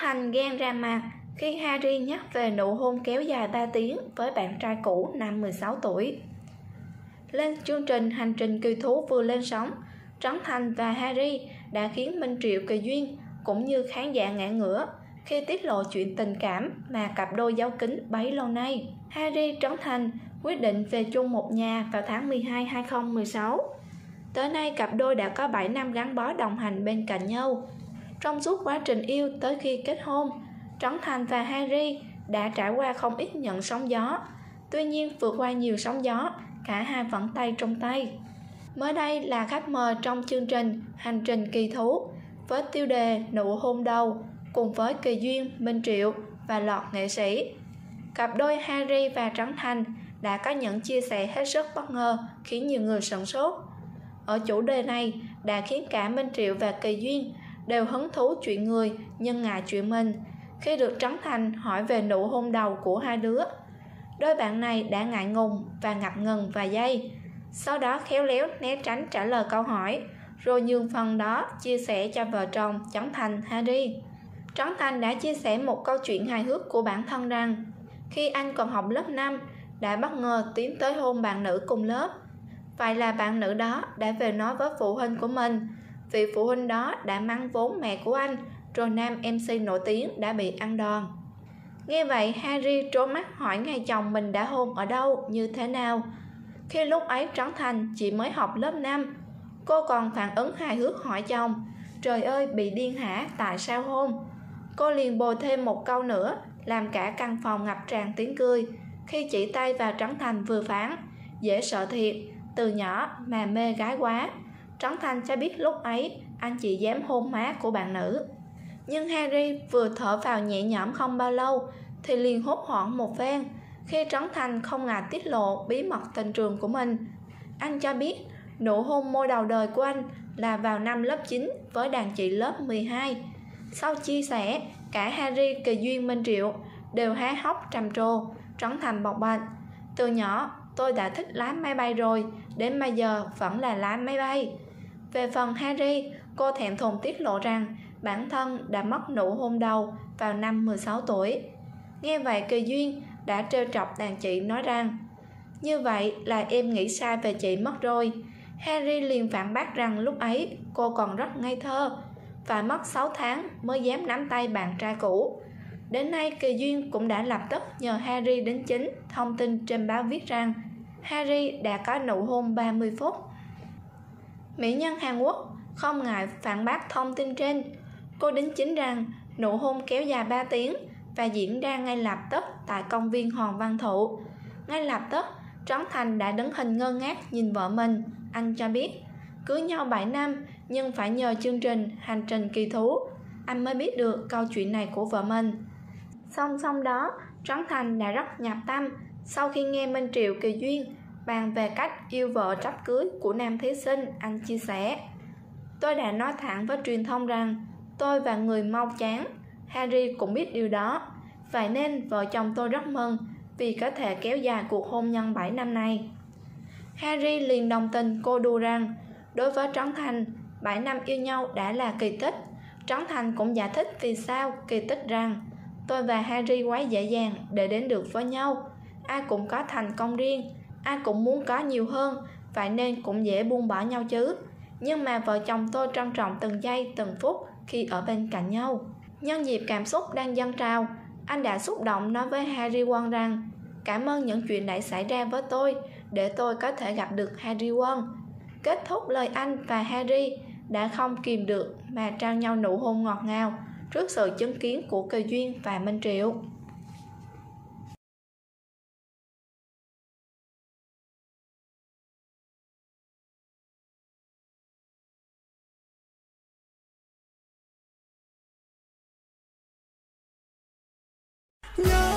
Thành ghen ra mặt khi Harry nhắc về nụ hôn kéo dài 3 tiếng với bạn trai cũ năm 16 tuổi. Lên chương trình Hành trình kỳ thú vừa lên sóng, Trấn Thành và Harry đã khiến Minh Triệu kỳ duyên cũng như khán giả ngã ngửa khi tiết lộ chuyện tình cảm mà cặp đôi giấu kín bấy lâu nay. Harry Trấn Thành quyết định về chung một nhà vào tháng 12 2016. Tới nay cặp đôi đã có 7 năm gắn bó đồng hành bên cạnh nhau. Trong suốt quá trình yêu tới khi kết hôn, Trấn Thành và Harry đã trải qua không ít những sóng gió. Tuy nhiên vượt qua nhiều sóng gió, cả hai vẫn tay trong tay. Mới đây là khách mời trong chương trình Hành trình kỳ thú với tiêu đề Nụ hôn đầu cùng với kỳ duyên, Minh Triệu và loạt nghệ sĩ. Cặp đôi Harry và Trấn Thành đã có những chia sẻ hết sức bất ngờ khiến nhiều người sửng sốt. Ở chủ đề này đã khiến cả Minh Triệu và kỳ duyên đều hứng thú chuyện người nhưng ngại chuyện mình khi được Trấn Thành hỏi về nụ hôn đầu của hai đứa. Đôi bạn này đã ngại ngùng và ngập ngừng vài giây, sau đó khéo léo né tránh trả lời câu hỏi, rồi nhường phần đó chia sẻ cho vợ chồng Trấn Thành Harry. Trấn Thành đã chia sẻ một câu chuyện hài hước của bản thân rằng khi anh còn học lớp 5 đã bất ngờ tiến tới hôn bạn nữ cùng lớp. Vậy là bạn nữ đó đã về nói với phụ huynh của mình. Vị phụ huynh đó đã mắng vốn mẹ của anh, rồi nam MC nổi tiếng đã bị ăn đòn. Nghe vậy Harry trố mắt hỏi ngay chồng mình đã hôn ở đâu, như thế nào. Khi lúc ấy Trấn Thành chỉ mới học lớp 5, cô còn phản ứng hài hước hỏi chồng: trời ơi, bị điên hả, tại sao hôn? Cô liền bồi thêm một câu nữa làm cả căn phòng ngập tràn tiếng cười khi chỉ tay vào Trấn Thành vừa phán: dễ sợ thiệt, từ nhỏ mà mê gái quá. Trấn Thành cho biết lúc ấy anh chỉ dám hôn má của bạn nữ. Nhưng Harry vừa thở vào nhẹ nhõm không bao lâu thì liền hốt hoảng một phen khi Trấn Thành không ngại tiết lộ bí mật tình trường của mình. Anh cho biết nụ hôn môi đầu đời của anh là vào năm lớp 9 với đàn chị lớp 12. Sau chia sẻ, cả Harry, kỳ duyên, Minh Triệu đều há hốc trầm trồ. Trấn Thành bộc bạch: từ nhỏ tôi đã thích lái máy bay rồi, đến bây giờ vẫn là lái máy bay. Về phần Harry, cô thẹn thùng tiết lộ rằng bản thân đã mất nụ hôn đầu vào năm 16 tuổi. Nghe vậy kỳ duyên đã trêu chọc đàn chị nói rằng: như vậy là em nghĩ sai về chị mất rồi. Harry liền phản bác rằng lúc ấy cô còn rất ngây thơ, phải mất 6 tháng mới dám nắm tay bạn trai cũ. Đến nay kỳ duyên cũng đã lập tức nhờ Harry đính chính thông tin trên báo viết rằng Harry đã có nụ hôn 30 phút. Mỹ nhân Hàn Quốc không ngại phản bác thông tin trên. Cô đính chính rằng nụ hôn kéo dài 3 tiếng và diễn ra ngay lập tức tại công viên Hoàng Văn Thụ. Ngay lập tức, Trấn Thành đã đứng hình ngơ ngác nhìn vợ mình. Anh cho biết cưới nhau 7 năm nhưng phải nhờ chương trình Hành trình kỳ thú anh mới biết được câu chuyện này của vợ mình. Song song đó, Trấn Thành đã rất nhập tâm sau khi nghe Minh Triệu, kỳ duyên bàn về cách yêu vợ trách cưới của nam thí sinh. Anh chia sẻ: tôi đã nói thẳng với truyền thông rằng tôi và người mau chán. Harry cũng biết điều đó. Vậy nên vợ chồng tôi rất mừng vì có thể kéo dài cuộc hôn nhân 7 năm này. Harry liền đồng tình cô đùa rằng đối với Trấn Thành, 7 năm yêu nhau đã là kỳ tích. Trấn Thành cũng giải thích vì sao kỳ tích rằng tôi và Harry quá dễ dàng để đến được với nhau. Ai cũng có thành công riêng, ai cũng muốn có nhiều hơn, vậy nên cũng dễ buông bỏ nhau chứ. Nhưng mà vợ chồng tôi trân trọng từng giây từng phút khi ở bên cạnh nhau. Nhân dịp cảm xúc đang dâng trào, anh đã xúc động nói với Harry Won rằng cảm ơn những chuyện đã xảy ra với tôi để tôi có thể gặp được Harry Won. Kết thúc lời anh và Harry đã không kìm được mà trao nhau nụ hôn ngọt ngào trước sự chứng kiến của kỳ duyên và Minh Triệu. No.